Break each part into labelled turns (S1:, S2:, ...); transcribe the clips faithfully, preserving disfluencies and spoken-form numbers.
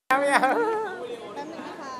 S1: ไม่เอา
S2: แป๊บนึงนะคะ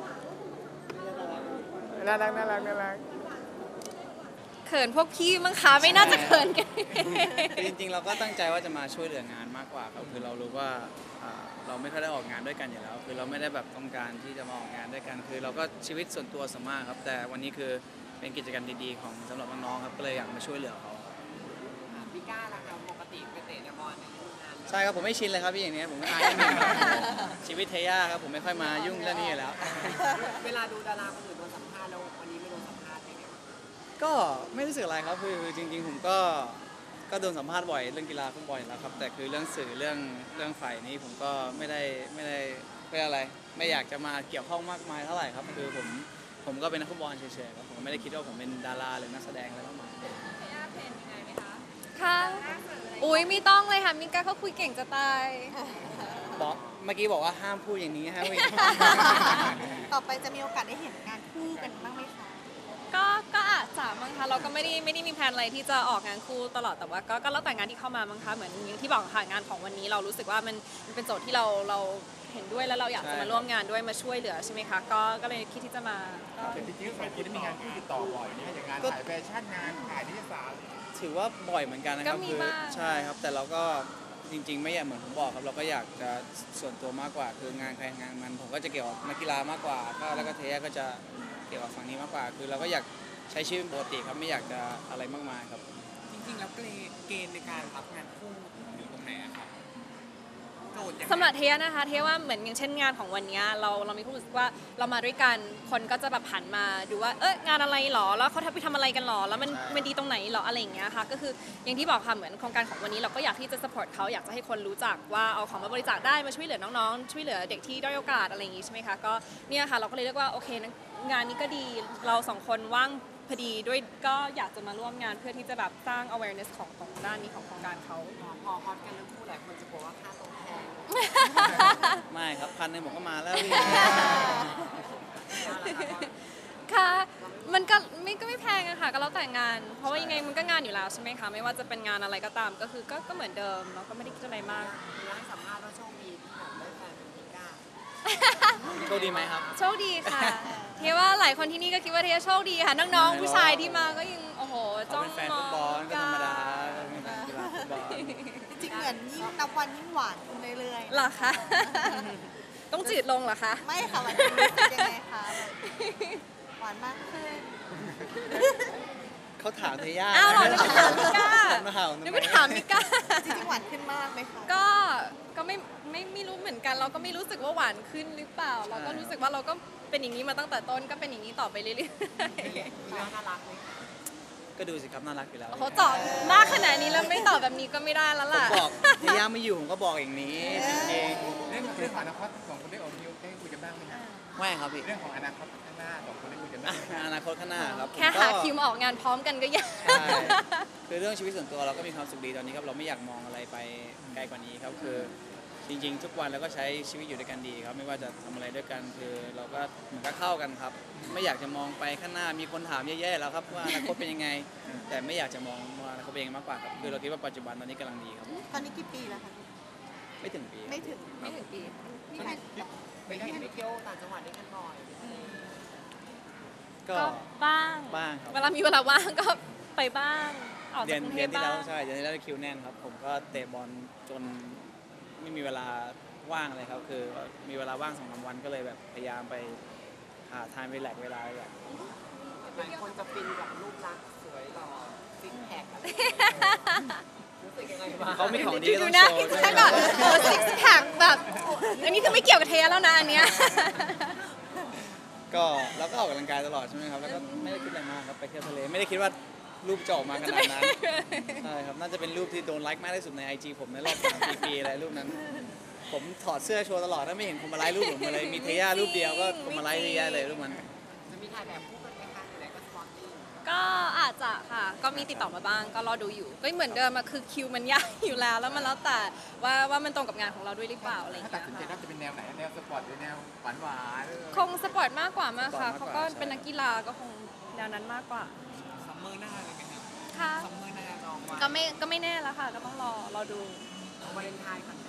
S1: น่ารักน่ารักน่ารัก
S3: เขินพวกพี่มั้งคะไม่น่าจะเขินกัน
S4: จริงๆเราก็ตั้งใจว่าจะมาช่วยเหลืองานมากกว่าครับคือเรารู้ว่าเราไม่ค่อยได้ออกงานด้วยกันอยู่แล้วคือเราไม่ได้แบบต้องการที่จะมาออกงานด้วยกันคือเราก็ชีวิตส่วนตัวสมากครับแต่วันนี้คือเป็นกิจกรรมดีๆของสำหรับน้องๆครับก็เลยอยากมาช่วยเหลือเขา
S5: พี่ก้าล่ะครับปกติไปเตะบอลในงาน
S4: ใช่ครับผมไม่ชินเลยครับพี่อย่างนี้ผมไม่อายชีวิตเทย่าครับผมไม่ค่อยมายุ่งเรื่องนี้อยู่แล้ว
S5: เวลาดูดาราคนอื่นโดนสัมภาษณ์แล้ววันนี้ไม่โดนสัมภาษณ์ยังไง
S4: ก็ไม่รู้สึกอะไรครับคือจริงๆผมก็ก็โดนสัมภาษณ์บ่อยเรื่องกีฬาฟุตบอลแล้วครับแต่คือเรื่องสื่อเรื่องเรื่องฝ่ายนี้ผมก็ไม่ได้ไม่ได้ไม่อะไรไม่อยากจะมาเกี่ยวข้องมากมายเท่าไหร่ครับคือผมผมก็เป็นนักฟุตบอลเฉยๆครับผมไม่ได้คิดว่าผมเป็นดาราหรือนักแสดงอะไรมากมาย
S3: ค่ะอุ้ยไม่ต้องเลยค่ะมิก้าเขาคุยเก่งจะตาย
S4: บอกเมื่อกี้บอกว่าห้ามพูดอย่างนี้ห้ามพูด
S2: ต่อไปจะมีโอกาสได้เห็นงานคู่กันบ้างไหมคะ
S3: ก็ก็อาจจะมั้งคะเราก็ไม่ได้ไม่ได้มีแผนอะไรที่จะออกงานคู่ตลอดแต่ว่าก็ก็แล้วแต่งานที่เข้ามามั้งคะเหมือนอย่างที่บอกค่ะงานของวันนี้เรารู้สึกว่ามันมันเป็นโจทย์ที่เราเราเห็นด้วยแล้วเราอยากจะมาร่วมงานด้วยมาช่วยเหลือใช่ไหมคะก็ก็เลยคิดที่จะมา
S1: แต่จริงๆสองคนได้มีงานคู่ติดต่อบ่อยนะอย่างงานถ่ายแฟชั่นงานถ่ายนิตยสาร
S4: ถือว่าบ่อยเหมือนกันนะครับคือใช่ครับแต่เราก็จริงๆไม่อยากเหมือนผมบอกครับเราก็อยากจะส่วนตัวมากกว่าคืองานใครงานมันผมก็จะเกี่ยวกับนักกีฬามากกว่าก็แล้วก็เทย่าก็จะเกี่ยวกับฝั่งนี้มากกว่าคือเราก็อยากใช้ชีวิตปกติครับไม่อยากจะอะไรมากมายครับ
S5: จริงๆแล้วเกณฑ์ในการรับงานคู่อยู่ตรงไหนครับ
S3: สำหรับเทียนะคะเทียว่าเหมือนอย่างเช่นงานของวันนี้เราเรามีความรู้สึกว่าเรามาด้วยกันคนก็จะแบบหันมาดูว่าเอองานอะไรหรอแล้วเขาทำไปทำอะไรกันหรอแล้วมันมันดีตรงไหนหรออะไรอย่างเงี้ยค่ะก็คืออย่างที่บอกค่ะเหมือนโครงการของวันนี้เราก็อยากที่จะ support เขาอยากจะให้คนรู้จักว่าเอาของมาบริจาคได้มาช่วยเหลือน้องๆช่วยเหลือเด็กที่ด้อยโอกาสอะไรอย่างงี้ใช่ไหมคะก็เนี่ยค่ะเราก็เลยเรียกว่าโอเคงานนี้ก็ดีเราสองคนว่างพอดีด้วยก็อยากจะมาร่วมงานเพื่อที่จะแบบสร้าง awareness ของของด้านนี้ของโครงการเขา
S5: พอฮอตกันทั้งคู่หลายคนจะบอกว่าค่าตัวแพง
S4: ไม่ครับพันหนึ่งผมก็มาแล้ว
S3: ค่ะมันก็ไม่ก็ไม่แพงอะค่ะก็แล้วแต่งานเพราะว่ายังไงมันก็งานอยู่แล้วใช่ไหมคะไม่ว่าจะเป็นงานอะไรก็ตามก็คือก็ก็เหมือนเดิมเราก็ไม่ได้คิดอะไรมาก
S5: ร้านสัมภาษณ์ว่าโชคดีที่ผมได้แฟนเป็นพิก้า
S4: โชคดีไหมครับ
S3: โชคดีค่ะเทว่าหลายคนที่นี่ก็คิดว่าเทโชคดีค่ะน้องๆผู้ชายที่มาก็ยังโอ้โหจ้องมอง
S4: เป็นแฟนฟุตบอลก็ธรรมดาเป็นกีฬาฟุตบอล
S2: จริงเหมือนยิ่งนับวันยิ่งหวานขึ้นเรื่อย
S3: ๆหรอคะต้องจืดลงเหรอคะ
S2: ไม่ค่ะมันเป็นยังไงคะหวานมากขึ้น
S4: เขาถามเทย่า
S3: อ้าวเหรอไม่ถามมิก้าไม่ถามมิก้า
S2: จริงๆหวานขึ้นมากไหมคะ
S3: ก็ก็ไม่ไม่ไม่รู้เหมือนกันเราก็ไม่รู้สึกว่าหวานขึ้นหรือเปล่าเราก็รู้สึกว่าเราก็เป็นอย่างนี้มาตั้งแต่ต้นก็เป็นอย่างนี้ต่อไปเรื่อย
S5: ๆน่ารักไหมคะ
S4: ก็ดูสิครับน่ารักอยู่แล้ว
S3: เขาตอบมากขนาดนี้แล้วไม่ตอบแบบนี้ก็ไม่ได้แล้วล่ะ
S4: บอกเทย่าไม่อยู่ผมก็บอกอย่างนี้เอง
S1: เรื่องเรื่องอนาคตของคนได้ออกนิวได้คุยกันบ้างไหมครับ
S4: ไม่ครับพี่
S1: เรื่องของอนาคตข้างหน้าสองคนได้คุยกันบ้าง
S4: อนาคตข้างหน้าครับ
S3: แค่หาคิวมาออกงานพร้อมกันก็ยาก
S4: คือเรื่องชีวิตส่วนตัวเราก็มีความสุขดีตอนนี้ครับเราไม่อยากมองอะไรไปไกลกว่านี้ครับคือจริงๆทุกวันเราก็ใช้ชีวิตอยู่ด้วยกันดีครับไม่ว่าจะทำอะไรด้วยกันคือเราก็เหมือนก็เข้ากันครับไม่อยากจะมองไปข้างหน้ามีคนถามแย่ๆแล้วครับว่าอนาคตเป็นยังไงแต่ไม่อยากจะมองว่าอนาคตเป็นยังไงมากกว่าครับคือเราคิดว่าปัจจุบันตอนนี้กำลังดีครับ
S2: ตอนนี้กี่ปีแล้วคะ
S4: ไม่ถึงปี
S2: ไม่ถึง
S3: ไม่ถึงปี
S5: นี่ใครไม่ได้ไปเที่ยวต่างจังหวัดด้วยกันบ่อย
S4: ก็
S3: บ้าง
S4: บ้างครับ
S3: เวลามีเวลาว่างก็ไปบ้างออกจากกรุงเทพบ้าง
S4: เดือนที่แล้วใช่เดือนที่แล้วคิวแน่นครับผมก็เตะบอลจนไม่มีเวลาว่างเลยครับคือมีเวลาว่างสองสามวันก็เลยแบบพยายามไปหาทางไปแหลกเวลาแบบ
S5: หลายคนจะฟินกับรูปลักษณ์สวยหล่อซิกแพครู้สึกยังไงบ้าง
S4: เขาไม่ของดี
S3: ต้องโชว์ด้วยก่อนโอ้ซิกแพคแบบอันนี้คือไม่เกี่ยวกับเทแล้วนะอันเนี้ย
S4: ก็เราก็ออกกำลังกายตลอดใช่ไหมครับแล้วก็ไม่ได้คิดอะไรมากครับไปเที่ยวทะเลไม่ได้คิดว่ารูปจะออกมาขนาดนั้นใช่ครับน่าจะเป็นรูปที่โดนไลค์มากที่สุดใน ไอ จี ผมในรอบสามปีอะไรรูปนั้นผมถอดเสื้อโชว์ตลอดถ้าไม่เห็นคนมาไลค์รูปผมเลยมีเทย่ารูปเดียวก็คนมาไลค์เยอะเลยรูปมัน
S5: จะมีถ่ายแบบคู่กันไหมคะไหนก็สปอร์ตตี้
S3: ก็อาจจะค่ะก็มีติดต่อมาบ้างก็รอดูอยู่ก็เหมือนเดิมอะคือคิวมันยากอยู่แล้วแล้วมันแล้วแต่ว่าว่ามันตรงกับงานของเราด้วยหรือเปล่าอะไรอย่างเงี้ย
S1: ถ้าตัดสินใจจะเป็นแนวไหนแนวสปอร์ตหรือแนวหวานหวาน
S3: คงสปอร์ตมากกว่ามากค่ะเขาก็เป็นนักกีฬาก็คงแนวนั้นมากกว่า
S5: ซัมเมอร์หน้าเลยไหมครับ
S3: ค่ะ
S5: ซัมเมอร์หน้าจองไว้
S3: ก็ไม่ก็ไม่แน่แล้วค่ะก็ต้องรอรอดู
S5: วาเลนไทน์ก่อนไหม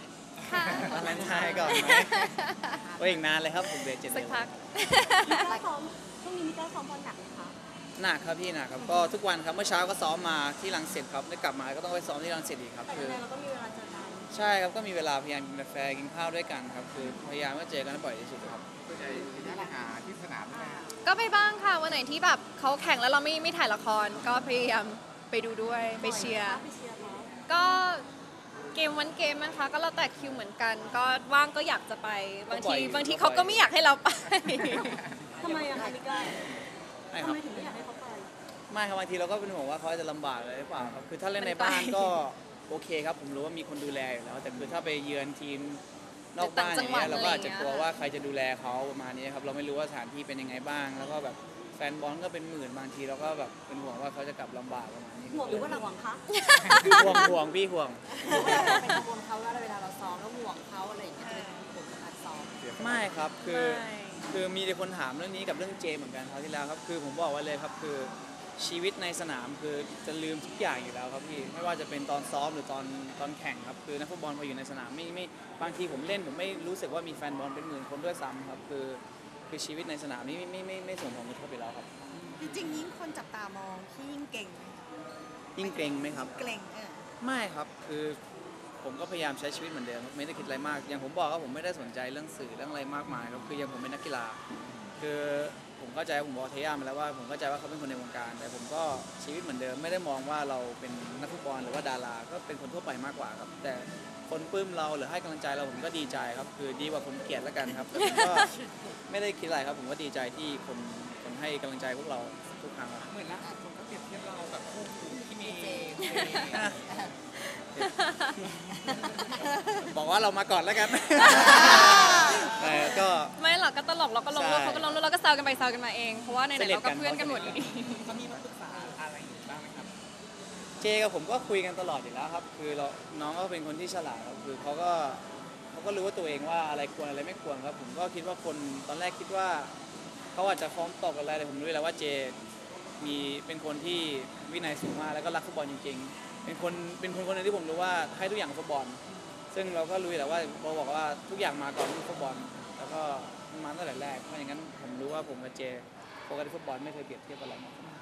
S3: ค่ะ
S4: วาเลนไทน์ก่อนไหมโอ้ยอีกนานเลยครับผมเดือนเจ็ด
S3: สั
S4: เดื
S3: ก
S4: อน
S3: พัก
S2: มีการซ้อมช่วงนี้มีการซ้อมบอลหนักไหมคะ
S4: หนักครับพี่หนักครับก็ทุกวันครับเมื่อเช้าก็ซ้อมมาที่รังสิตครับได้กลับมาก็ต้องไปซ้อมที่รังสิตอีกครับ
S2: แต่
S4: คือ
S2: ยังไงเราก็มีเวลาเจอกัน
S4: ใช่ครับก็มีเวลาพยายามกินกาแฟกินข้าวด้วยกันครับคือพยายามก็เจอกันให้บ่อยที่สุดครับ
S1: ส่วนใหญ่ที่ร้านอาหารที่สนามนี่แหละ
S3: ก็ไปบ้างค่ะวันไหนที่แบบเขาแข่งแล้วเราไม่ไม่ถ่ายละคร ก็พยายามไปดูด้วยไปเชียร์
S2: ไปเชียร์เขา
S3: ก็เกมวันเกมนะคะก็แล้วแต่คิวเหมือนกัน ก็ว่างก็อยากจะไปบางทีบางทีเขาก็ไม่อยากให้เราไป
S2: ทำไมอะคะมิก้า
S4: ไม่ค
S2: ทำ
S4: รับ
S2: ไมถึงไม่อยากให้เขาไป
S4: ไม่ครับบางทีเราก็เป็นห่วงว่าเขาจะลำบากอะไรหรือเปล่าครับคือถ้าเล่นในบ้านก็โอเคครับผมรู้ว่ามีคนดูแลอยู่แล้วแต่คือถ้าไปเยือนทีมนอกบ้านอย่างเงี้ยเราก็อาจจะกลัวว่าใครจะดูแลเขาประมาณนี้ครับเราไม่รู้ว่าสถานที่เป็นยังไงบ้าง แล้วก็แบบแฟนบอลก็เป็นหมื่นบางทีเราก็แบบเป็นห่วงว่าเขาจะกลับลำบากประมาณนี้
S2: ห่วงหรือว่าเราหวังคะ
S4: ห่วงห่วงพี่ห่วง
S2: เป็นกังวลเขาว่าเวลาเราซ้อมแล้วห่วงเขาอะไรอย่างเงี้ยจะเป็นผลกับการซ้อม
S4: ไม่ครับคือ
S3: ไม่
S4: คือมีแต่คนถามเรื่องนี้กับเรื่องเจเหมือนกันคราวที่แล้วครับคือผมบอกไว้เลยครับคือชีวิตในสนามคือจะลืมทุกอย่างอยู่แล้วครับพี่ไม่ว่าจะเป็นตอนซ้อมหรือตอนตอนแข่งครับคือนักฟุตบอลพออยู่ในสนามไม่ไม่บางทีผมเล่นผมไม่รู้สึกว่ามีแฟนบอลเป็นหมื่นคนด้วยซ้ำครับคือคือชีวิตในสนามนี่ไม่ไม่ไม่ไม่ส่งผลกระทบไปแล้วครับ
S2: จริงๆยิ่งคนจับตามองที่ยิ่งเก่ง
S4: ยิ่งเกรงไหมครับ
S2: เกรงเออ
S4: ไม่ครับคือผมก็พยายามใช้ชีวิตเหมือนเดิมครับไม่ได้คิดอะไรมากอย่างผมบอกว่าผมไม่ได้สนใจเรื่องสื่อเรื่องอะไรมากมายครับคืออย่างผมเป็นนักกีฬา คือผมเข้าใจผมบอกเทย่ามาแล้วว่าผมเข้าใจว่าเขาเป็นคนในวงการ แต่ผมก็ชีวิตเหมือนเดิมไม่ได้มองว่าเราเป็นนักฟุตบอลหรือว่าดาราก็เป็นคนทั่วไปมากกว่าครับแต่คนปลื้มเราหรือให้กำลังใจเราผมก็ดีใจครับคือดีกว่าคนเกลียดแล้วกันครับแต่ผมก็ไม่ได้คิดอะไรครับผมก็ดีใจที่คนคนให้กำลังใจพวกเราทุกครั้งครับ
S1: เหมือนล่าสุดคนก็เปรียบเทียบเราแบบคู่หูที่มี
S4: บอกว่าเรามาก่อนแล้วกัน แต่ก็
S3: ไม่หรอกก็ตลกเราก็ลงรูป
S4: ใช่
S3: เขาก็ลงรูปเราก็แซวกันไปแซวกันมาเองเพราะว่าไหนๆเราก็เพื่อนกันหมดอยู่ดี
S1: เขามีมาปรึกษาอะไรอยู่บ้างไหมครับ
S4: เจกับผมก็คุยกันตลอดอยู่แล้วครับ คือเราน้องก็เป็นคนที่ฉลาดครับคือเขาก็เขาก็รู้ว่าตัวเองว่าอะไรควรอะไรไม่ควรครับ ผมก็คิดว่าคนตอนแรกคิดว่าเขาอาจจะฟ้องตกอะไรแต่ผมรู้อยู่แล้วว่าเจมีเป็นคนที่วินัยสูงมากแล้วก็รักฟุตบอลจริงๆ เป็นคนเป็นคนคนหนึงที่ผมรู้ว่าให้ทุกอย่างกับฟุตบอล ซึ่งเราก็รู้อยู่แล้วว่าเราบอกว่าทุกอย่างมาก่อนที่ฟุตบอล แล้วก็มันมาตั้งแต่แรกเพราะอย่างนั้นผมรู้ว่าผมกับเจโฟกัสที่ฟุตบอลไม่เคยเปรียบเทียบอะไรมา